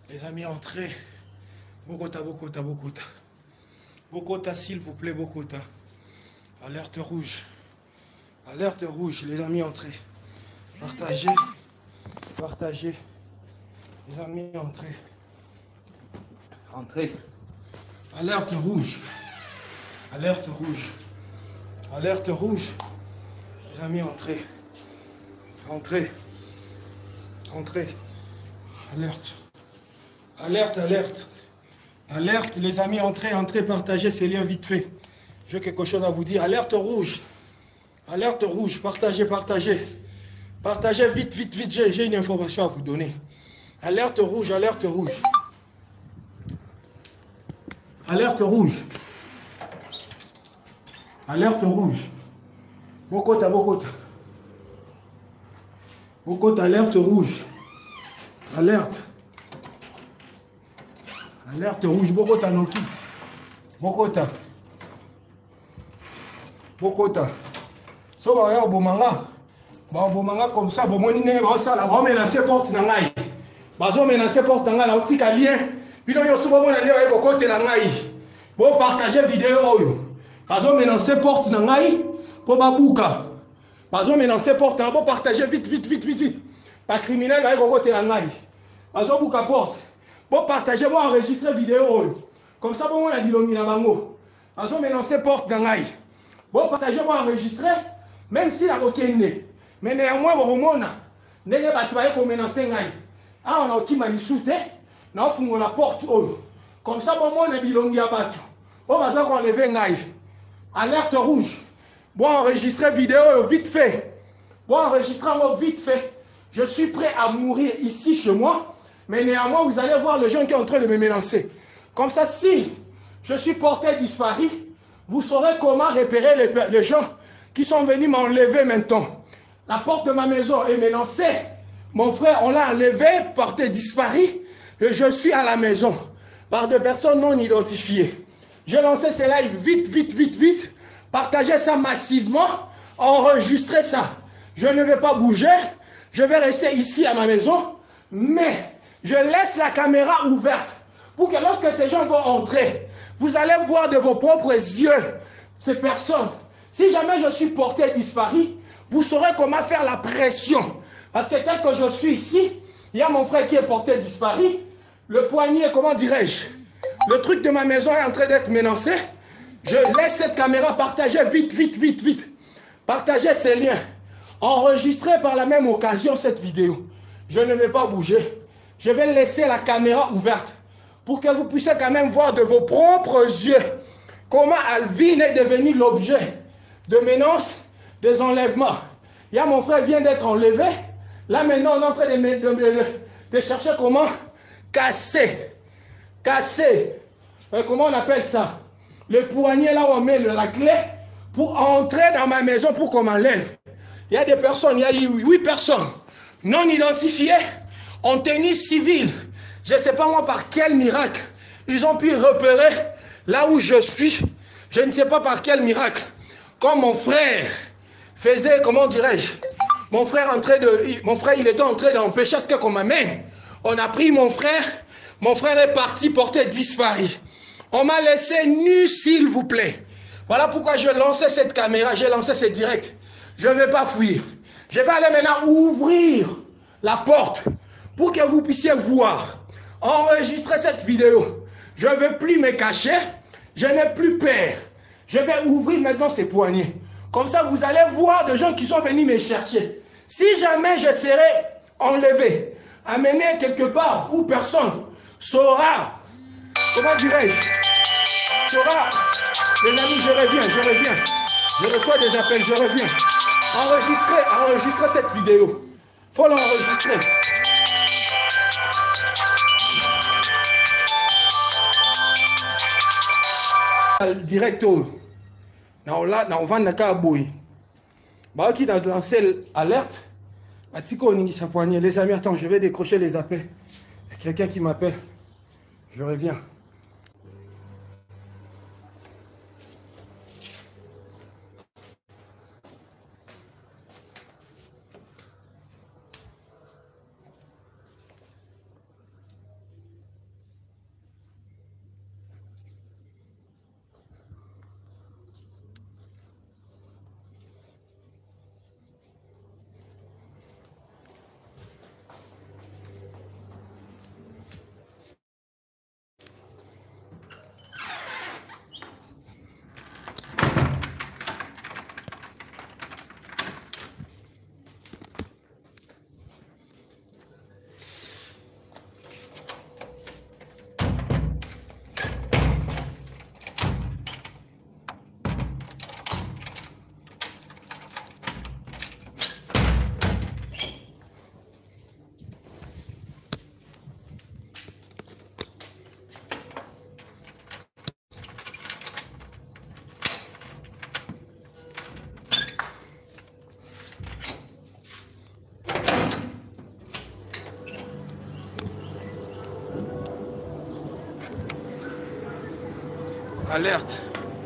Les amis, entrez. Bogota, Bogota, Bogota. Bogota, s'il vous plaît, Bogota. Alerte rouge. Alerte rouge, les amis, entrez. Partagez. Partagez. Les amis, entrez. Entrez. Alerte rouge. Alerte rouge. Alerte rouge. Les amis, entrez. Entrez. Entrez. Alerte. Alerte, alerte. Alerte, les amis, entrez, entrez, partagez ces liens vite fait. J'ai quelque chose à vous dire. Alerte rouge. Alerte rouge. Partagez, partagez. Partagez vite, vite, vite. J'ai une information à vous donner. Alerte rouge, alerte rouge. Alerte rouge. Alerte rouge. Bogota, Bogota. Bogota, alerte rouge. Alerte. Alerte rouge. Bogota, Noki. Bogota. Bogota. So, bah, regarde, Bomanga. Bah, Bomanga comme ça, bon, moi, n'y n'est pas ça, là, bah, on menace porte, nangaï. Bah, on menace porte, nangaï, là, on tika lien. Puis, on y a souvent, on a lien, on côté, nangaï. Bon, partagez vidéo, bah, on menace porte, nangaï. Pour Babouka. Bah, on menace porte, nangaï. Bon, partagez vite, vite, vite, vite, vite. Pas criminel, là, on côté, nangaï. Bah, on bouka porte. Bon, partagez, bon, enregistrer vidéo. Comme ça, bon, on a dit l'homme, il a bango. Bah, on menace porte, nangaï. Bon, partagez, bon, enregistrer. Même si la roquette n'est. Mais néanmoins, bon, n'est pas toi qui menace ngaï. Ah, on a qui m'a dit souté. Non, on la porte. Comme ça, bon, on a dit l'homme, il a battu. Bon, bah, on enlever ngaï. Alerte rouge. Bon, enregistrer vidéo vite fait. Bon, enregistrer vite fait. Je suis prêt à mourir ici chez moi. Mais néanmoins, vous allez voir le jeune qui est en train de me menacer. Comme ça, si je suis porté disparu, vous saurez comment repérer les gens qui sont venus m'enlever maintenant. La porte de ma maison est menacée. Mon frère, on l'a enlevé, porté disparu. Et je suis à la maison par des personnes non identifiées. J'ai lancé ces lives vite, vite, vite, vite. Partagez ça massivement. Enregistrez ça. Je ne vais pas bouger. Je vais rester ici à ma maison. Mais je laisse la caméra ouverte pour que lorsque ces gens vont entrer, vous allez voir de vos propres yeux ces personnes. Si jamais je suis porté disparu, vous saurez comment faire la pression. Parce que tel que je suis ici, il y a mon frère qui est porté disparu. Le poignet, comment dirais-je? Le truc de ma maison est en train d'être menacé. Je laisse cette caméra partager vite, vite, vite, vite. Partagez ces liens. Enregistrez par la même occasion cette vidéo. Je ne vais pas bouger. Je vais laisser la caméra ouverte pour que vous puissiez quand même voir de vos propres yeux comment Alvin est devenu l'objet de menaces, des enlèvements. Il y a mon frère qui vient d'être enlevé. Là maintenant, on est en train de chercher comment casser. Casser. Comment on appelle ça? Le poignet là où on met la clé pour entrer dans ma maison pour qu'on m'enlève. Il y a des personnes, il y a 8 personnes non identifiées en tenue civile. Je ne sais pas moi par quel miracle ils ont pu repérer là où je suis. Je ne sais pas par quel miracle. Comme mon frère faisait, comment dirais-je, mon frère il était en train d'empêcher ce qu'on m'amène. On a pris mon frère est parti porter disparu. On m'a laissé nu, s'il vous plaît. Voilà pourquoi je lançais cette caméra, j'ai lancé ce direct. Je ne vais pas fuir. Je vais aller maintenant ouvrir la porte pour que vous puissiez voir, enregistrer cette vidéo. Je ne vais plus me cacher, je n'ai plus peur. Je vais ouvrir maintenant ces poignets. Comme ça, vous allez voir des gens qui sont venus me chercher. Si jamais je serai enlevé, amené quelque part où personne saura, comment dirais-je, saura, les amis, je reviens. Je reçois des appels, je reviens. Enregistrez cette vidéo. Il faut l'enregistrer. Directo. On va bah, qui a lancé l'alerte. Les amis, attends, je vais décrocher les appels. Il y a quelqu'un qui m'appelle. Je reviens. Alerte.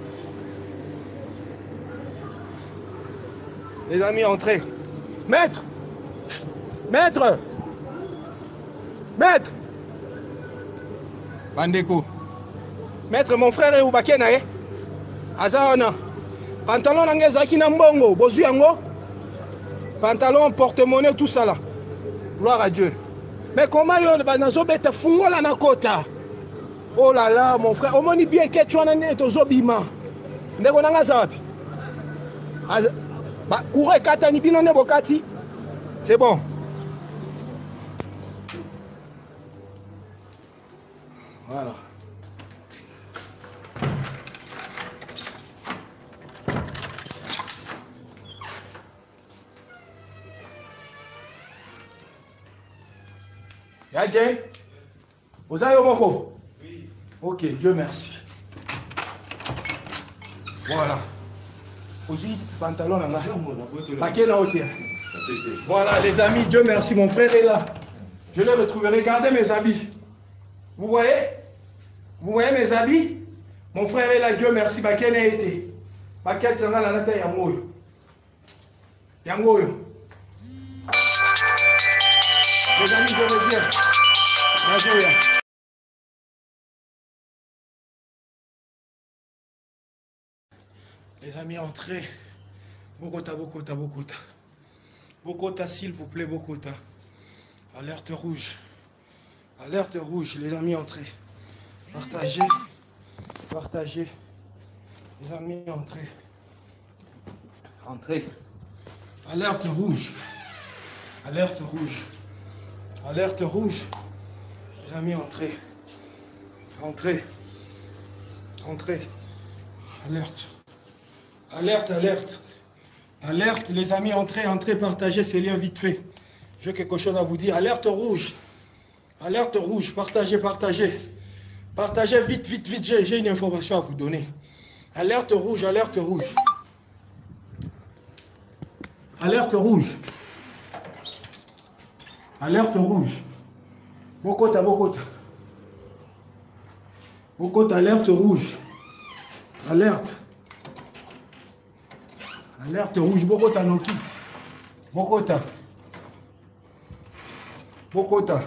Les amis, entrez. Maître! Maître! Maître! Bandeko. Maître, mon frère est où Bakena, eh? Azana. Pantalon nangezaki na mbongo. Bozu yango. Pantalon, porte-monnaie, tout ça là. Gloire à Dieu. Mais comment yo banazo bete fungola na kota? Oh là là, mon frère. Au moins bien que tu en as tozo bima. Ndeko nanga zapi. Bah, courez katani bino ne bokati. C'est bon. Voilà. Yadje, vous avez au moko? Oui. Ok, Dieu merci. Voilà. Aussi, pantalon là. Voilà, les amis, Dieu merci, mon frère est là. Je le retrouverai. Regardez mes habits. Vous voyez? Vous voyez mes habits? Mon frère est là, Dieu merci. Bakene a été. Bakene sanga la nata yangoyo. Yangoyo. Les amis, je reviens. Nazoya. Les amis, entrez. Bogota, Bogota, Bogota. Bogota, s'il vous plaît, Bogota. Alerte rouge. Alerte rouge, les amis, entrez. Partagez. Partagez. Les amis, entrez. Entrez. Alerte rouge. Alerte rouge. Alerte rouge. Les amis, entrez. Entrez. Entrez. Alerte. Alerte, alerte. Alerte, les amis, entrez, entrez, partagez ces liens vite fait. J'ai quelque chose à vous dire. Alerte rouge. Alerte rouge. Partagez, partagez. Partagez vite, vite, vite. J'ai une information à vous donner. Alerte rouge, alerte rouge. Alerte rouge. Alerte rouge. Bokota, Bokota. Bokota, alerte rouge. Alerte. Alerte rouge. Bokota, Noki. Bokota. Bokota.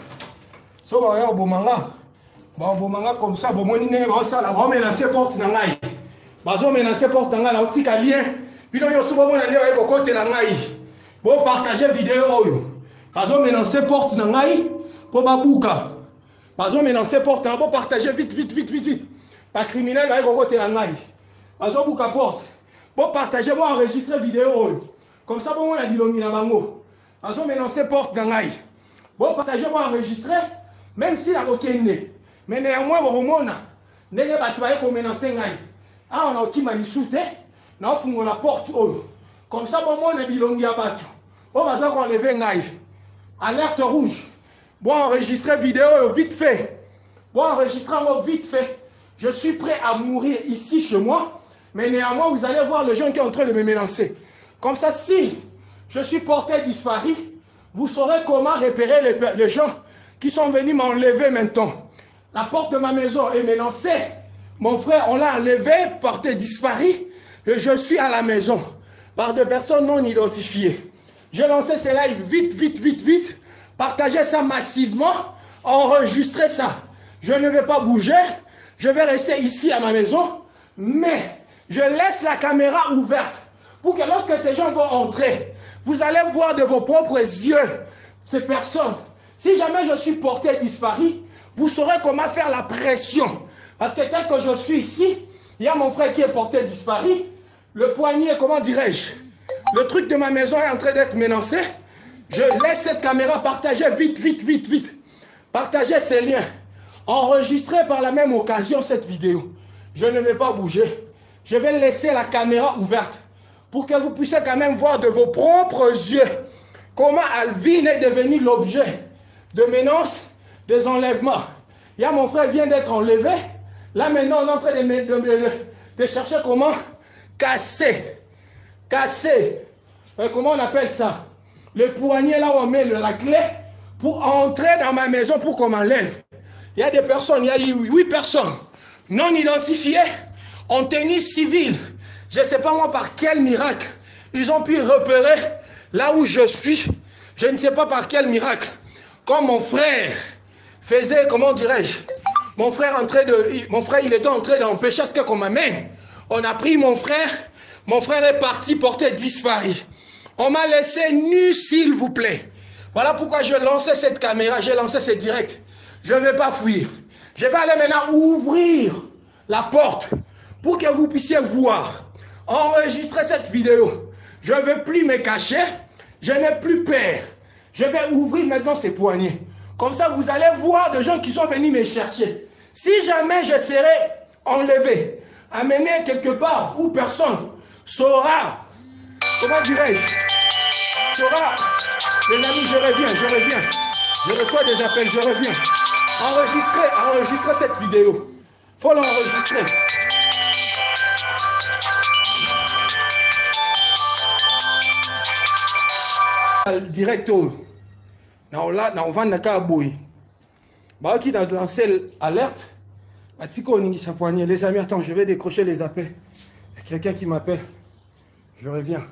So, bah, au Bomanga. Bah, Bomanga comme ça, bon, on est là, ça, là, on menace porte dans l'ail. Bah, on menace porte dans l'ail, on tika lien. Puis, on y a souvent, on a l'air au côté de l'ail. Bon, partagez vidéo. Bah, on menace porte dans l'ail. Pour Babouka. Bah, on menace porte dans l'ail. Bon, partagez vite, vite, vite, vite, vite. Pas criminel, là, au côté de l'ail. Bah, on bouka porte. Bon, partagez, bon, enregistrez vidéo. Comme ça, bon, on a dit l'homme dans bango. Bah, on menace porte dans l'ail. Bon, partagez, bon, enregistrez. Même si la roquette n'est. Mais néanmoins, vous remonez. N'est pas toi qui menace l'ail. Ah, on a qui m'a dit souté. On ouvre la porte. Comme ça, bon, on a dit l'homme à battre. On va enlever l'ail. Alerte rouge. Bon, enregistrer vidéo vite fait. Bon, enregistrer vite fait. Je suis prêt à mourir ici chez moi. Mais néanmoins, vous allez voir le jeune qui est en train de me menacer. Comme ça, si je suis porté disparu, vous saurez comment repérer les gens qui sont venus m'enlever maintenant. La porte de ma maison est menacée. Mon frère, on l'a enlevé, porté disparu. Et je suis à la maison par des personnes non identifiées. J'ai lancé ces lives vite, vite, vite, vite. Partagez ça massivement. Enregistrez ça. Je ne vais pas bouger. Je vais rester ici à ma maison. Mais je laisse la caméra ouverte pour que lorsque ces gens vont entrer, vous allez voir de vos propres yeux ces personnes. Si jamais je suis porté disparu, vous saurez comment faire la pression. Parce que tel que je suis ici, il y a mon frère qui est porté disparu. Le poignet, comment dirais-je? Le truc de ma maison est en train d'être menacé. Je laisse cette caméra partager vite, vite, vite, vite. Partagez ces liens. Enregistrez par la même occasion cette vidéo. Je ne vais pas bouger. Je vais laisser la caméra ouverte pour que vous puissiez quand même voir de vos propres yeux comment Alvin est devenu l'objet de menaces, des enlèvements. Il y a mon frère qui vient d'être enlevé. Là maintenant, on est en train de chercher comment casser. Casser. Comment on appelle ça? Le poignet là où on met la clé pour entrer dans ma maison pour qu'on m'enlève. Il y a des personnes, il y a 8 personnes non identifiées. en tenue civile. Je ne sais pas moi par quel miracle. Ils ont pu repérer là où je suis. Je ne sais pas par quel miracle. Comme mon frère faisait, comment dirais-je, mon frère il était en train d'empêcher ce qu'on m'amène. On a pris mon frère est parti porter disparu. On m'a laissé nu, s'il vous plaît. Voilà pourquoi je lançais cette caméra, j'ai lancé ce direct. Je ne vais pas fuir. Je vais aller maintenant ouvrir la porte pour que vous puissiez voir, enregistrer cette vidéo. Je ne vais plus me cacher, je n'ai plus peur. Je vais ouvrir maintenant ces poignées. Comme ça, vous allez voir des gens qui sont venus me chercher. Si jamais je serai enlevé, amené quelque part où personne saura, comment dirais-je, saura, les amis, je reviens. Je reçois des appels, je reviens. Enregistrez cette vidéo. Il faut l'enregistrer. Directo. On va qui a lancé l'alerte. Les amis, attends, je vais décrocher les appels. Il y a quelqu'un qui m'appelle. Je reviens.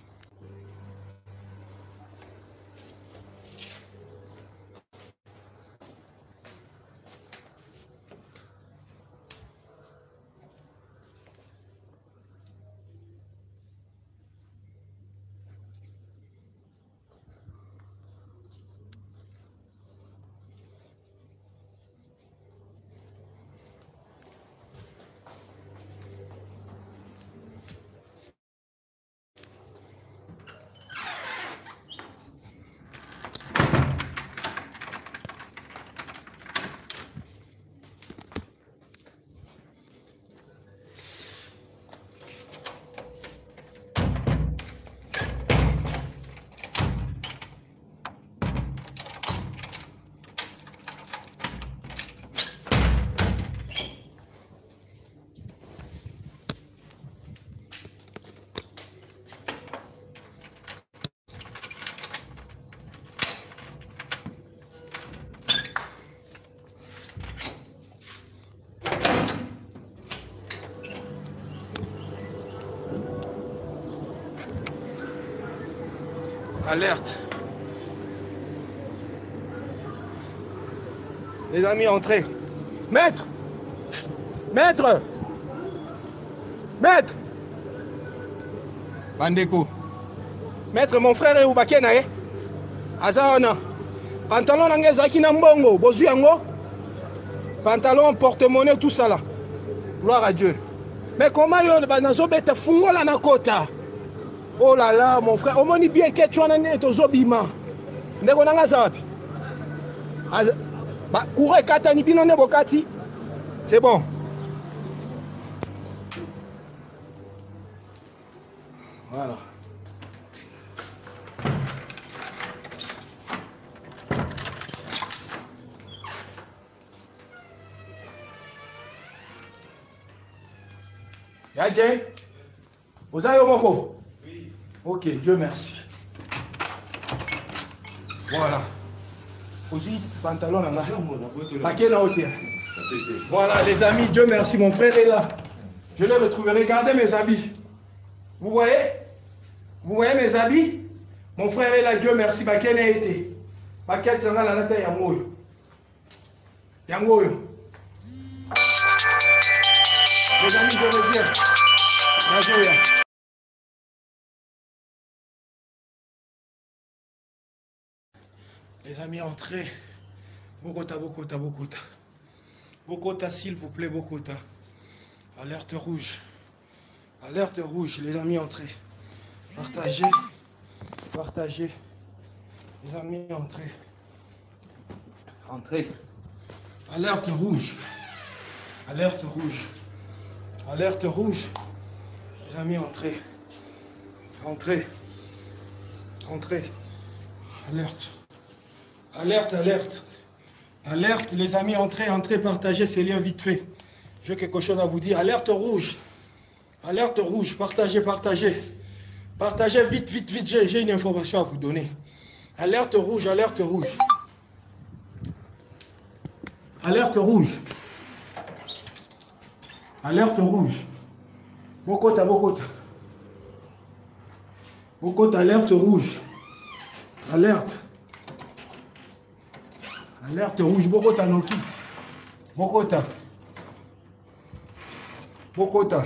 Alerte. Les amis, entrez. Maître. Maître. Maître. Bandeko. Maître, mon frère est au Bakena, eh? Azana. Pantalon n'angezaki na mbongo. Bozu yango. Pantalon, porte-monnaie, tout ça là. Gloire à Dieu. Mais comment yo banazo bete fungola na kota? Oh là là, mon frère, au moins bien que tu en as été aux obiments. Ndeko nanga zapi. Bah, courez katani bino ne bokati. C'est bon. Voilà. Yadje, vous avez au moko? Oui. Ok, Dieu merci. Voilà. Aussi, pantalon là. Voilà, les amis, Dieu merci, mon frère est là. Je l'ai retrouvé. Regardez mes habits. Vous voyez? Vous voyez mes habits? Mon frère est là, Dieu merci. Bakene a été. Bakene sanga la nata yangoyo. Yangoyo. Les amis, je reviens. Nazoya. Les amis, entrez. Bogota, Bogota, Bogota. Bogota, s'il vous plaît, Bogota. Alerte rouge. Alerte rouge, les amis, entrez. Partagez. Partagez. Les amis, entrez. Entrez. Alerte rouge. Alerte rouge. Alerte rouge. Les amis, entrez. Entrez. Entrez. Alerte. Alerte, alerte. Alerte, les amis, entrez, entrez, partagez ces liens vite fait. J'ai quelque chose à vous dire. Alerte rouge. Alerte rouge. Partagez, partagez. Partagez vite, vite, vite. J'ai une information à vous donner. Alerte rouge, alerte rouge. Alerte rouge. Alerte rouge. Bokota, Bokota. Bokota, alerte rouge. Alerte. Alerte rouge, Bokota Noki. Bokota. Bokota.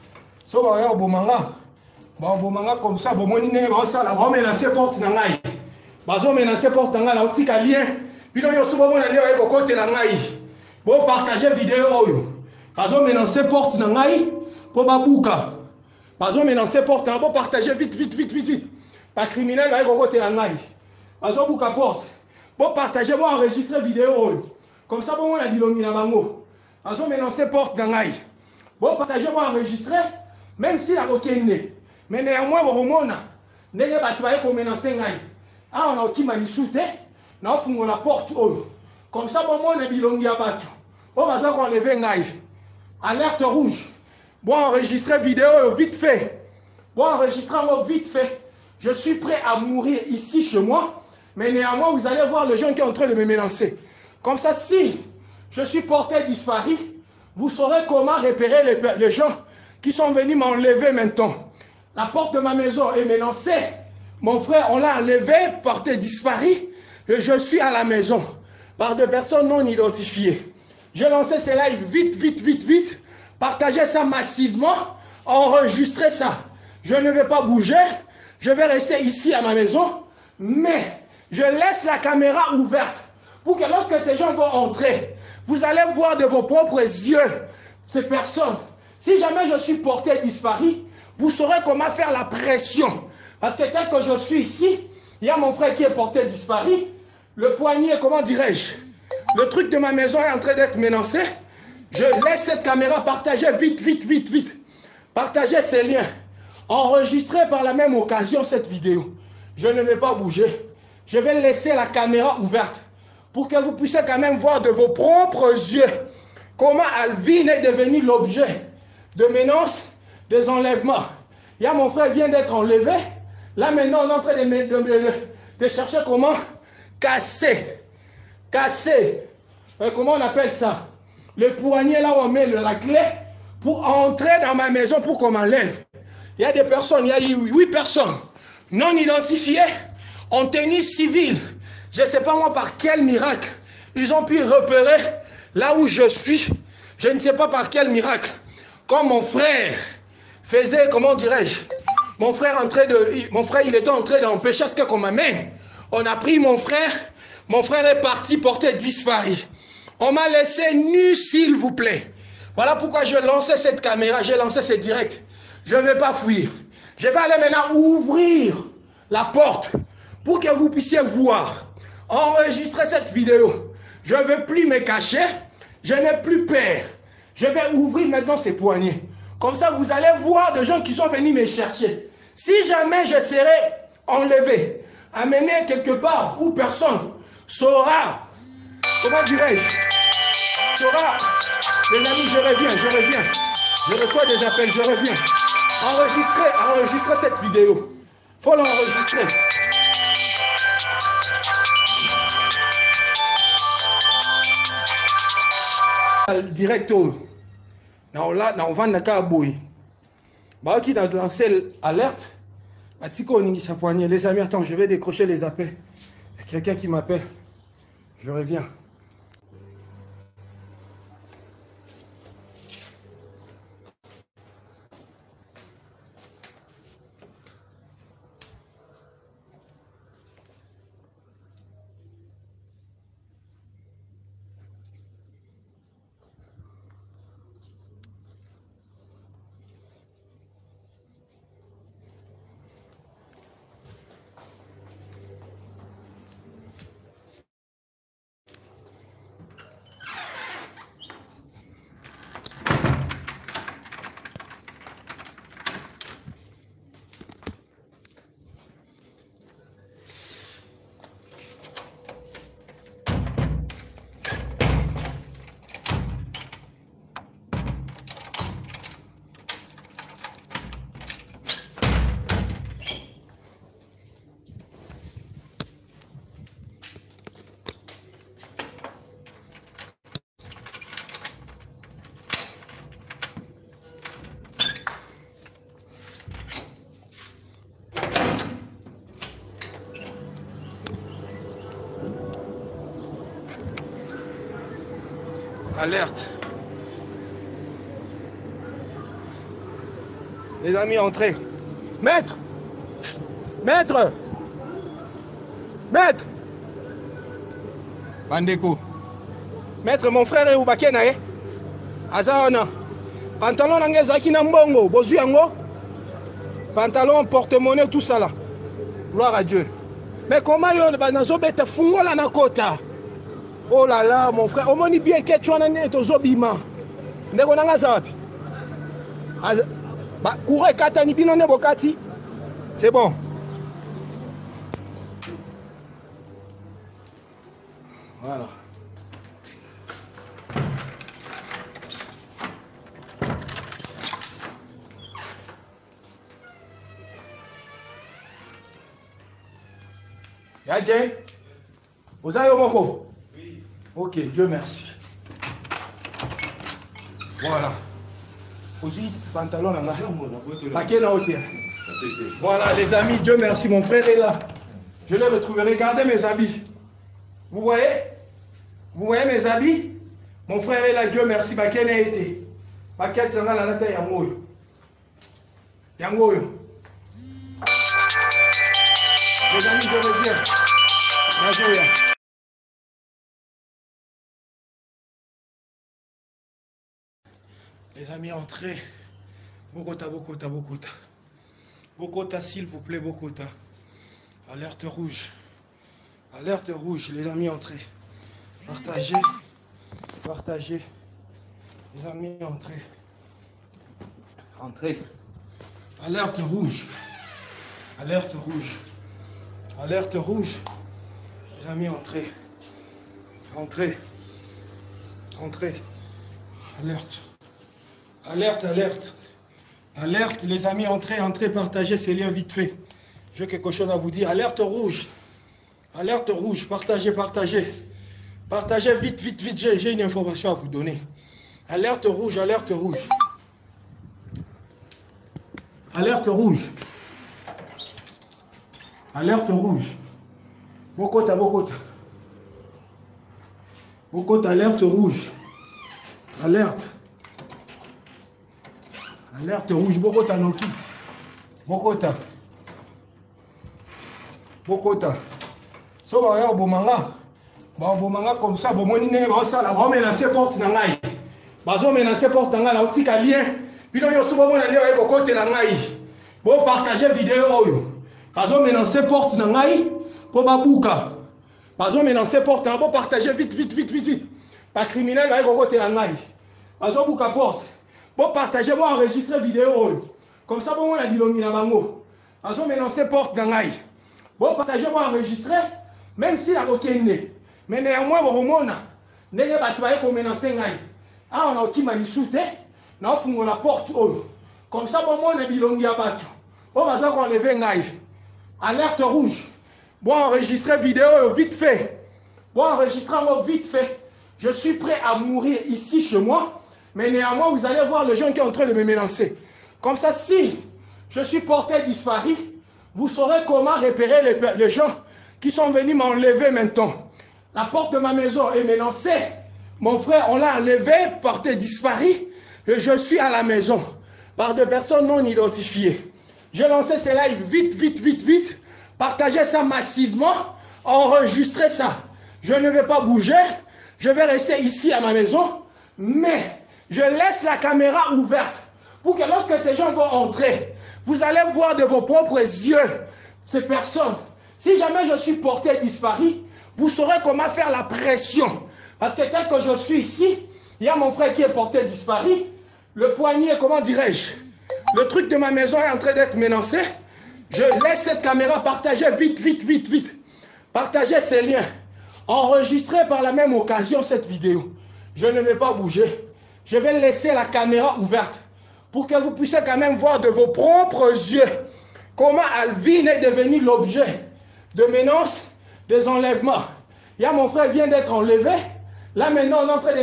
So ba ya bomanga. Ba bomanga comme ça, bomoni ne ba sala, ba menacer porte na ngai. Bazo menacer porte na ngai na otika lien. Bino yo so bomona lien ba kote na ngai. Bo partager vidéo oyo. Bazo menacer porte na ngai po babuka. Bazo menacer porte na bo partager vite. Pas criminel ba kote na ngai. Bazo buka porte. Bon partager, bon enregistrer vidéo. Comme ça, bon, on a dit l'homme na bango. Bazo menacer porte na ngai. Bon partager, bon enregistrer, même si la okende. Mais néanmoins, bon romona. Neye batwaye ko menacer ngai. Ah, on a qui m'a soute. Na ofungo la porte oyo. Comme ça, bon, on a bilongi ya bato. Bon, bazo ko enlever ngai. Alerte rouge. Bon enregistrer vidéo vite fait. Bon enregistrer vite fait. Je suis prêt à mourir ici chez moi. Mais néanmoins, vous allez voir le jeune qui est en train de me menacer. Comme ça, si je suis porté disparu, vous saurez comment repérer les gens qui sont venus m'enlever maintenant. La porte de ma maison est menacée. Mon frère, on l'a enlevé, porté disparu. Et je suis à la maison par des personnes non identifiées. J'ai lancé ces lives vite. Partagez ça massivement. Enregistrez ça. Je ne vais pas bouger. Je vais rester ici à ma maison. Mais je laisse la caméra ouverte pour que lorsque ces gens vont entrer, vous allez voir de vos propres yeux ces personnes. Si jamais je suis porté disparu, vous saurez comment faire la pression. Parce que tel que je suis ici, il y a mon frère qui est porté disparu. Le poignet, comment dirais-je? Le truc de ma maison est en train d'être menacé. Je laisse cette caméra partager vite. Partagez ces liens. Enregistrez par la même occasion cette vidéo. Je ne vais pas bouger. Je vais laisser la caméra ouverte pour que vous puissiez quand même voir de vos propres yeux comment Alvin est devenu l'objet de menaces, des enlèvements. Il y a mon frère vient d'être enlevé. Là maintenant, on est en train de chercher comment casser. Comment on appelle ça? Le poignet là où on met la clé pour entrer dans ma maison pour qu'on m'enlève. Il y a des personnes, il y a 8 personnes non identifiées en tenue civile. Je ne sais pas moi par quel miracle ils ont pu repérer là où je suis. Je ne sais pas par quel miracle. Comme mon frère faisait, comment dirais-je, mon frère il était en train d'empêcher ce qu'on m'amène. On a pris mon frère est parti porter disparu. On m'a laissé nu s'il vous plaît. Voilà pourquoi je lançais cette caméra, j'ai lancé ce direct. Je ne vais pas fuir. Je vais aller maintenant ouvrir la porte pour que vous puissiez voir, enregistrer cette vidéo. Je ne veux plus me cacher, je n'ai plus peur. Je vais ouvrir maintenant ces poignets. Comme ça, vous allez voir des gens qui sont venus me chercher. Si jamais je serai enlevé, amené quelque part où personne saura, comment dirais-je, saura, les amis, je reviens. Je reçois des appels, je reviens. Enregistrez cette vidéo. Il faut l'enregistrer. Directo. On va bah, qui a lancé l'alerte. Les amis, attends, je vais décrocher les appels. Il y a quelqu'un qui m'appelle. Je reviens. Alerte. Les amis, entrez. Maître! Maître! Maître! Bandeko. Maître, mon frère est où Bakena, eh? Azaona. Pantalon nangezaki na mbongo. Bozu yango. Pantalon, porte-monnaie, tout ça là. Gloire à Dieu. Mais comment yo banazo bete fungola na kota? Oh là là, mon frère. Au moins bien que tu en as tozo bima. Ndeko nanga zapi. Bah, courez katani bino ne bokati. C'est bon. Voilà. Yadjen, vous avez au moko? Oui. Ok, Dieu merci. Voilà. Aussi, pantalon là. Voilà les amis, Dieu merci, mon frère est là. Je l'ai retrouvé. Regardez mes habits. Vous voyez? Vous voyez mes habits? Mon frère est là, Dieu merci. Bakene a été. Bakene sanga la nata yangoyo. Yangoyo. Les amis, je reviens. Nazoya. Les amis, entrez. Bogota, Bogota, Bogota. Bogota, s'il vous plaît, Bogota. Alerte rouge. Alerte rouge, les amis, entrez. Partagez. Partagez. Les amis, entrez. Entrez. Alerte rouge. Alerte rouge. Alerte rouge. Les amis, entrez. Entrez. Entrez. Alerte. Alerte, alerte. Alerte, les amis, entrez, entrez, partagez ces liens vite fait. J'ai quelque chose à vous dire. Alerte rouge. Alerte rouge. Partagez, partagez. Partagez vite, vite, vite. J'ai une information à vous donner. Alerte rouge, alerte rouge. Alerte rouge. Alerte rouge. Bokota, Bokota. Bokota, alerte rouge. Alerte. Alerte rouge. Bokota, Noki. Bokota. Bokota. So, bah, bomanga. Bah, bomanga comme ça. Bon, moni ne va ça là. Bah, menacer porte nangai. Bah, zo menacer porte nangai. La outil lien. Puis donc, yo souvent mon aller avec côté nangai. Bon, partager vidéo oyo. Bah, zo menacer porte nangai. Pour babouka. Bah, zo menacer porte. Bon, partager vite, vite, vite, vite, vite. Pas criminel avec côté nangai. Bah, zo bouka porte. Bon, partager, bon, enregistrer vidéo. Comme ça, bon, on a dit l'on a bango. Bah, zo menacer porte nangai. Bon, partagez, bon, enregistrer. Même si la roquine n'est. Mais néanmoins, bon, on a. N'est pas toi comme menacer nangai. Ah, on a qui m'a dit souté. Non, on la porte. Comme ça, bon, on a dit l'on a battu. On va dire qu'on enlever nangai. Alerte rouge. Bon, enregistrer vidéo vite fait. Bon, enregistrer vite fait. Je suis prêt à mourir ici chez moi. Mais néanmoins, vous allez voir le jeune qui est en train de me menacer. Comme ça, si je suis porté disparu, vous saurez comment repérer les gens qui sont venus m'enlever maintenant. La porte de ma maison est menacée. Mon frère, on l'a enlevé, porté disparu. Et je suis à la maison par des personnes non identifiées. J'ai lancé ces lives vite, vite, vite, vite. Partagez ça massivement. Enregistrez ça. Je ne vais pas bouger. Je vais rester ici à ma maison. Mais je laisse la caméra ouverte pour que lorsque ces gens vont entrer, vous allez voir de vos propres yeux ces personnes. Si jamais je suis porté disparu, vous saurez comment faire la pression. Parce que tel que je suis ici, il y a mon frère qui est porté disparu. Le poignet, comment dirais-je? Le truc de ma maison est en train d'être menacé. Je laisse cette caméra partager vite, vite, vite, vite. Partagez ces liens. Enregistrez par la même occasion cette vidéo. Je ne vais pas bouger. Je vais laisser la caméra ouverte pour que vous puissiez quand même voir de vos propres yeux comment Alvin est devenu l'objet de menaces, des enlèvements. Il y a mon frère vient d'être enlevé. Là maintenant, on est en train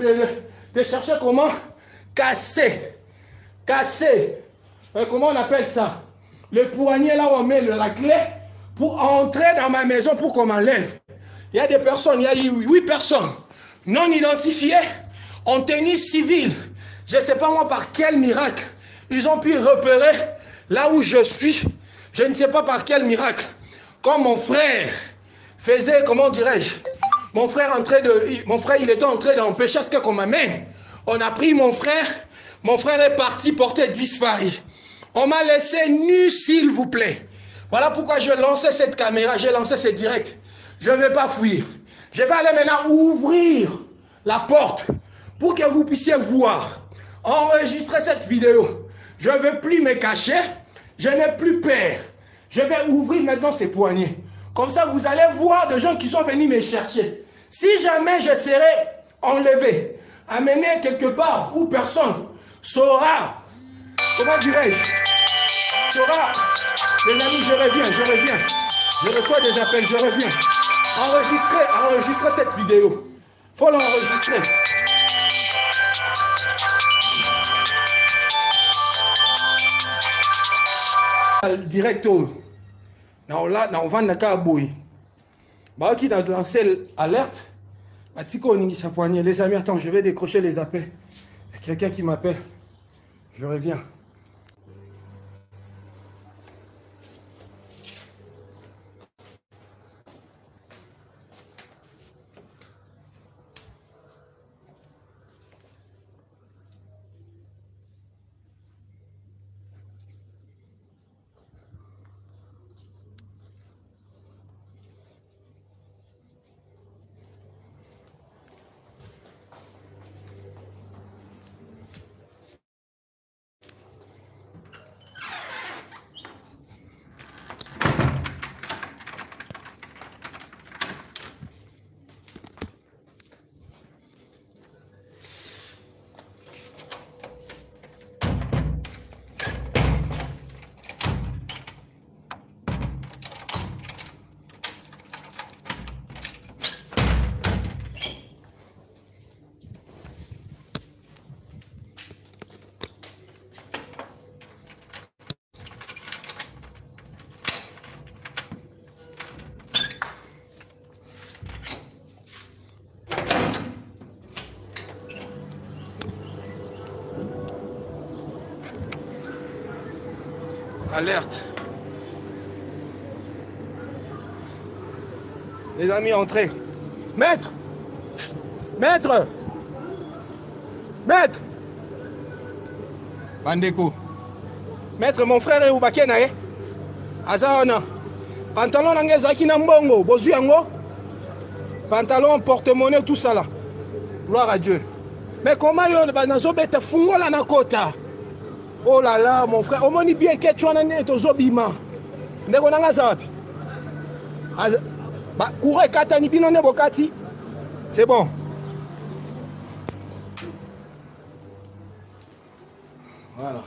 de chercher comment casser. Casser. Comment on appelle ça? Le poignet là où on met la clé pour entrer dans ma maison pour qu'on m'enlève. Il y a des personnes, il y a 8 personnes non identifiées en tenue civile. Je ne sais pas moi par quel miracle. Ils ont pu repérer là où je suis. Je ne sais pas par quel miracle. Comme mon frère faisait, comment dirais-je, mon frère, il était en train d'empêcher à ce qu'on m'amène. On a pris mon frère est parti porter disparu. On m'a laissé nu, s'il vous plaît. Voilà pourquoi je lançais cette caméra, j'ai lancé ce direct. Je ne vais pas fuir. Je vais aller maintenant ouvrir la porte pour que vous puissiez voir, enregistrer cette vidéo. Je ne veux plus me cacher, je n'ai plus peur. Je vais ouvrir maintenant ces poignées. Comme ça, vous allez voir des gens qui sont venus me chercher. Si jamais je serai enlevé, amené quelque part où personne saura, comment dirais-je, saura, les amis, je reviens. Je reçois des appels, je reviens. Enregistrez cette vidéo. Il faut l'enregistrer. Directo. On va lancer l'alerte. Les amis, attends, je vais décrocher les appels. Il y a quelqu'un qui m'appelle. Je reviens. Alerte. Les amis, entrez. Maître. Maître. Maître. Bandeko. Maître, mon frère est au Bakena. Azana. Pantalon langezaki na mbongo. Bozu yango. Pantalon, porte-monnaie, tout ça là. Gloire à Dieu. Mais comment yon banazo bete fungo la nakota? Oh là là, mon frère, au moins bien que tu en as été aux obima. Ndeko nanga zapi. Bah, courez katani bino ne bokati. C'est bon. Voilà.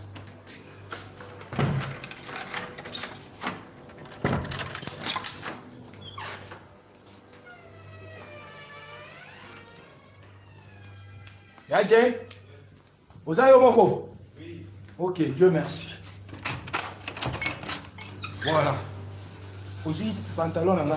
Yadje, vous avez au moko? Ok, Dieu merci. Voilà. Aussi, pantalon là.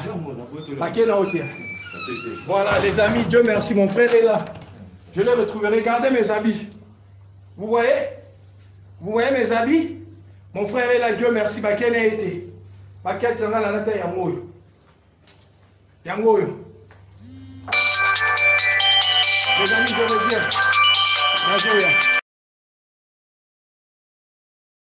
Voilà, les amis, Dieu merci, mon frère est là. Je l'ai retrouvé. Regardez mes habits. Vous voyez? Vous voyez mes habits? Mon frère est là, Dieu merci. Bakene a été. Bakene c'est la nata yangoyo. Yangoyo. Les amis, je reviens.